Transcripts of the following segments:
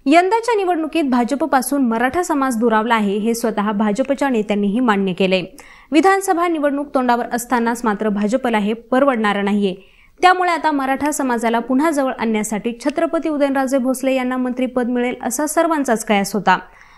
यंदाच्या निवडणुकीत भाजपपासून मराठा समाज दुरावला आहे हे स्वतः भाजपच्या नेत्यांनीही मान्य केले। विधानसभा निवडणूक तोंडावर असतानाच मात्र भाजपला हे परवडणार नाहीये। त्यामुळे आता मराठा समाजाला पुन्हा जवळ आणण्यासाठी छत्रपती उदयनराजे भोसले यांना मंत्रिपद मिळेल असा सर्वांचाच कयास होता।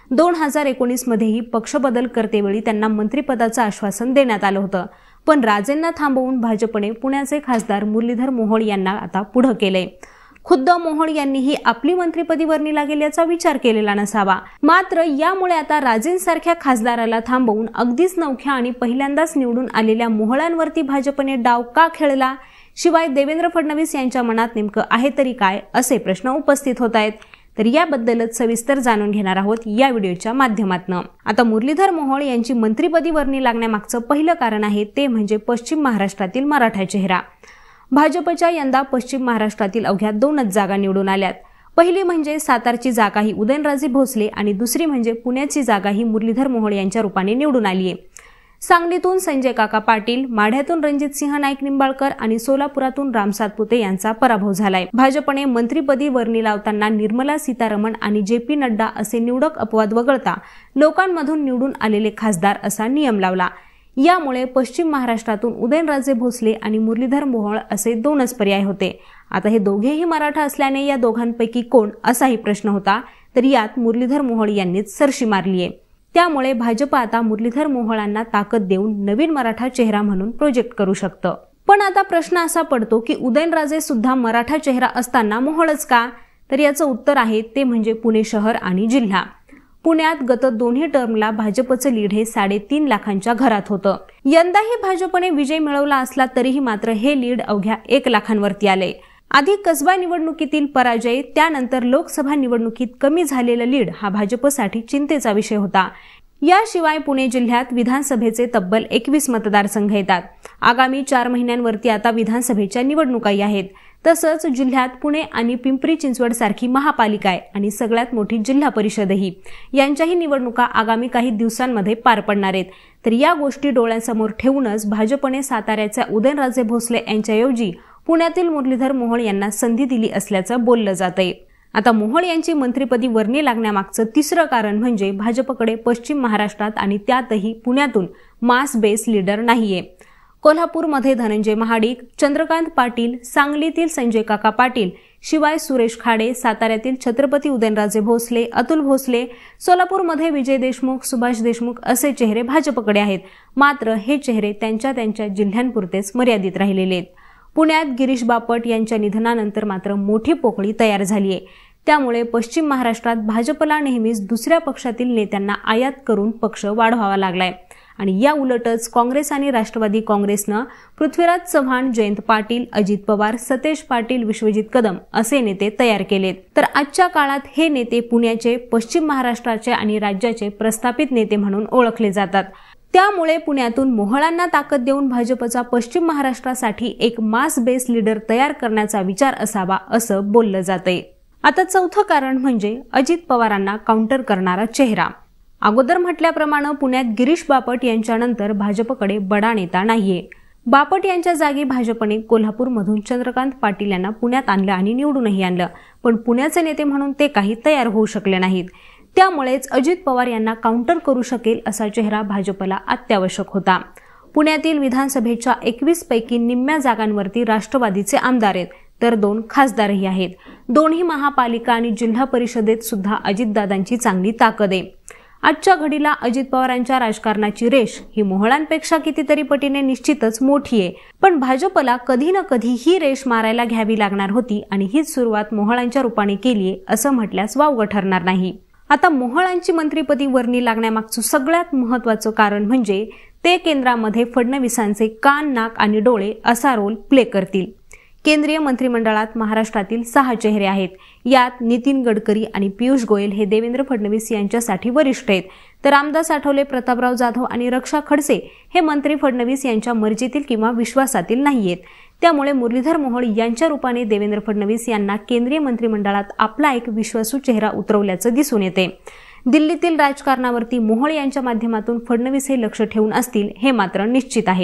2019 मध्येही पक्ष बदल करतेवेळी त्यांना मंत्रिपदाचं आश्वासन देण्यात आलं होतं, पण राजेंना थांबवून भाजपने पुण्याचे खासदार मुरलीधर मोहोळ यांना आता पुढे केले। खुद्द मोहोळ यांनीही आपली मंत्रिपदी वर्णी लागेल याचा विचार केलेला नसावा, मात्र यामुळे आता राजेंसारख्या खासदाराला थांबवून अगदीच नवख्या आणि पहिल्यांदाच निवडून आलेल्या मोहोळांवरती भाजपने डाव का खेळला? शिवाय देवेंद्र फडणवीस यांच्या मनात नेमकं आहे तरी काय, असे प्रश्न उपस्थित होत आहेत। तर याबद्दलच सविस्तर जाणून घेणार आहोत या व्हिडिओच्या माध्यमातून। आता मुरलीधर मोहोळ यांची मंत्रिपदी वर्णी लागण्यामागचं पहिलं कारण आहे ते म्हणजे पश्चिम महाराष्ट्रातील मराठा चेहरा। भाजपच्या यंदा पश्चिम महाराष्ट्रातील अवघ्या 2च जागा निवडून आल्यात। पहिली म्हणजे सातारची जागा ही उदयनराजे भोसले आणि दुसरी म्हणजे पुण्याची जागा ही मुरलीधर मोहोळ यांच्या रूपाने निवडून आली आहे। सांगलीतून संजय काका पाटील, माढ्यातून रणजितसिंह नाईक निंबाळकर आणि सोलापुरातून राम सातपुते यांचा पराभव झालाय। भाजपने मंत्रिपदी वर्णी लावताना निर्मला सीतारमण आणि JP नड्डा असे निवडक अपवाद वगळता लोकांमधून निवडून आलेले खासदार असा नियम लावला। यामुळे पश्चिम महाराष्ट्रातून उदयनराजे भोसले आणि मुरलीधर मोहोळ असे 2च पर्याय होते। आता हे दोघेही मराठा असल्याने या दोघांपैकी कोण असाही प्रश्न होता, तर यात मुरलीधर मोहोळ यांनीच सरशी मारली आहे। त्यामुळे भाजप आता मुरलीधर मोहोळांना ताकद देऊन नवीन मराठा चेहरा म्हणून प्रोजेक्ट करू शकतं। पण आता प्रश्न असा पडतो की उदयनराजे सुद्धा मराठा चेहरा असताना मोहोळच का? तर याचं उत्तर आहे ते म्हणजे पुणे शहर आणि जिल्हा। पुण्यात गत दोन्ही टर्मला भाजपचं लीड हे 3.5 लाखांच्या घरात होतं। यंदाही भाजपने विजय मिळवला असला तरीही मात्र हे लीड अवघ्या 1 लाखांवरती आले। आधी कसबा निवडणुकीतील पराजय, त्यानंतर लोकसभा निवडणुकीत कमी झालेलं लीड हा भाजपसाठी चिंतेचा विषय होता। याशिवाय पुणे जिल्ह्यात विधानसभेचे तब्बल 21 मतदारसंघ येतात। आगामी 4 महिन्यांवरती आता विधानसभेच्या निवडणुकाही आहेत। तसंच जिल्ह्यात पुणे आणि पिंपरी चिंचवड सारखी महापालिका आहे आणि सगळ्यात मोठी जिल्हा परिषदही, यांच्याही निवडणुका आगामी काही दिवसांमध्ये पार पडणार आहेत। तर या गोष्टी डोळ्यासमोर ठेवूनच भाजपने साताऱ्याच्या उदयनराजे भोसले यांच्याऐवजी पुण्यातील मुरलीधर मोहोळ यांना संधी दिली असल्याचं बोललं जातंय। आता मोहोळ यांची मंत्रिपदी वर्णी लागण्यामागचं तिसरं कारण म्हणजे भाजपकडे पश्चिम महाराष्ट्रात आणि त्यातही पुण्यातून मास बेस लीडर नाहीये। कोल्हापूरमध्ये धनंजय महाडिक, चंद्रकांत पाटील, सांगलीतील संजय काका पाटील, शिवाय सुरेश खाडे, साताऱ्यातील छत्रपती उदयनराजे भोसले, अतुल भोसले, सोलापूरमध्ये विजय देशमुख, सुभाष देशमुख असे चेहरे भाजपकडे आहेत। मात्र हे चेहरे त्यांच्या जिल्ह्यांपुरतेच मर्यादित राहिलेले आहेत। पुण्यात गिरीश बापट यांच्या निधनानंतर मात्र मोठी पोकळी तयार झाली आहे। त्यामुळे पश्चिम महाराष्ट्रात भाजपला नेहमीच दुसऱ्या पक्षातील नेत्यांना आयात करून पक्ष वाढवावा लागलाय आणि या उलटच काँग्रेस आणि राष्ट्रवादी काँग्रेसनं पृथ्वीराज चव्हाण, जयंत पाटील, अजित पवार, सतेज पाटील, विश्वजित कदम असे नेते तयार केलेत। तर आजच्या काळात हे नेते पुण्याचे, पश्चिम महाराष्ट्राचे आणि राज्याचे प्रस्थापित नेते म्हणून ओळखले जातात। त्यामुळे पुण्यातून मोहोळांना ताकद देऊन भाजपचा पश्चिम महाराष्ट्रासाठी एक मास बेस लीडर तयार करण्याचा विचार असावा असं बोललं जातंय। आता चौथं कारण म्हणजे अजित पवारांना काउंटर करणारा चेहरा। अगोदर म्हटल्याप्रमाणे पुण्यात गिरीश बापट यांच्यानंतर भाजपकडे बडा नेता नाहीये। बापट यांच्या जागी भाजपने कोल्हापूरमधून चंद्रकांत पाटील यांना पुण्यात आणलं आणि निवडूनही आणलं, पण पुण्याचे नेते म्हणून ते काही तयार होऊ शकले नाहीत। त्यामुळेच अजित पवार यांना काउंटर करू शकेल असा चेहरा भाजपला अत्यावश्यक होता। पुण्यातील विधानसभेच्या 21 पैकी निम्म्या जागांवरती राष्ट्रवादीचे आमदार आहेत, तर 2 खासदारही आहेत। दोन्ही महापालिका आणि जिल्हा परिषदेत सुद्धा अजितदादांची चांगली ताकद आहे। आजच्या घडीला अजित पवारांच्या राजकारणाची रेष ही मोहोळांपेक्षा कितीतरी पटीने निश्चितच मोठी आहे, पण भाजपला कधी ना कधी ही रेष मारायला घ्यावी लागणार होती आणि हीच सुरुवात मोहोळांच्या रूपाने केलीये असं म्हटल्यास वावगं ठरणार नाही। आता मोहोळांची मंत्रिपदी वर्णी लागण्यामागचं सगळ्यात महत्त्वाचं कारण म्हणजे ते केंद्रामध्ये फडणवीसांचे कान, नाक आणि डोळे असा रोल प्ले करतील। केंद्रीय मंत्रिमंडळात महाराष्ट्रातील 6 चेहरे आहेत। यात नितीन गडकरी आणि पियुष गोयल हे देवेंद्र फडणवीस यांच्यासाठी वरिष्ठ आहेत, तर रामदास आठवले, प्रतापराव जाधव आणि रक्षा खडसे हे मंत्री फडणवीस यांच्या मर्जीतील किंवा विश्वासातील नाहीयेत। त्यामुळे मुरलीधर मोहोळ यांच्या रूपाने देवेंद्र फडणवीस यांना केंद्रीय मंत्रिमंडळात आपला एक विश्वासू चेहरा उतरवल्याचं दिसून येते। दिल्लीतील राजकारणावरती मोहोळ यांच्या माध्यमातून फडणवीस हे लक्ष ठेवून असतील हे मात्र निश्चित आहे।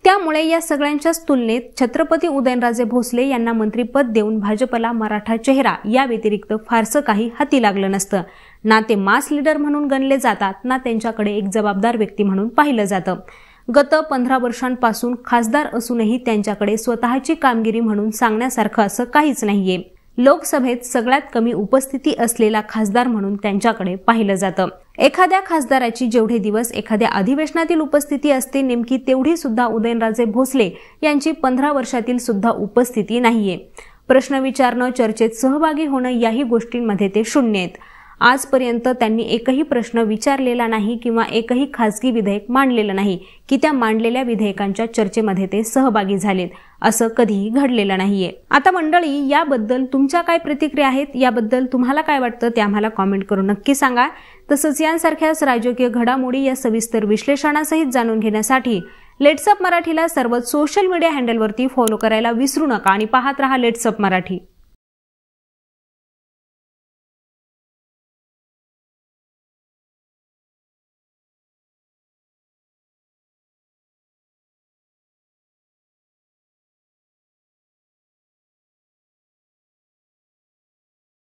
त्यामुळे या सगळ्यांच्याच तुलनेत छत्रपती उदयनराजे भोसले यांना मंत्रिपद देऊन भाजपला मराठा चेहरा या व्यतिरिक्त फारसं काही हाती लागलं नसतं. ना ते मास लीडर म्हणून गणले जातात, ना त्यांच्याकडे एक जबाबदार व्यक्ती म्हणून पाहिलं जातं. गत 15 वर्षांपासून खासदार असूनही त्यांच्याकडे स्वतःची कामगिरी म्हणून सांगण्यासारखं असं काहीच नाहीये. लोकसभेत सगळ्यात कमी उपस्थिती असलेला खासदार म्हणून त्यांच्याकडे पाहिलं जातं. एखाद्या खासदाराची जेवढे दिवस एखाद्या अधिवेशनातील उपस्थिती असते, नेमकी तेवढी सुद्धा उदयनराजे भोसले यांची 15 वर्षातील सुद्धा उपस्थिती नाहीये. प्रश्न विचारणं, चर्चेत सहभागी होणं याही गोष्टींमध्ये ते शून्य आहेत. आजपर्यंत त्यांनी एकही प्रश्न विचारलेला नाही किंवा एकही खासगी विधेयक मांडलेलं नाही की त्या मांडलेल्या विधेयकांच्या चर्चेमध्ये ते सहभागी झालेत. असं कधीही घडलेलं नाहीये. आता मंडळी, याबद्दल तुमच्या काय प्रतिक्रिया आहेत, याबद्दल तुम्हाला काय वाटतं ते आम्हाला कॉमेंट करून नक्की सांगा. तसंच यांसारख्याच राजकीय घडामोडी या सविस्तर विश्लेषणासहित जाणून घेण्यासाठी लेट्स अप मराठीला सर्वच सोशल मीडिया हँडलवरती फॉलो करायला विसरू नका आणि पाहत रहा लेट्स अप मराठी.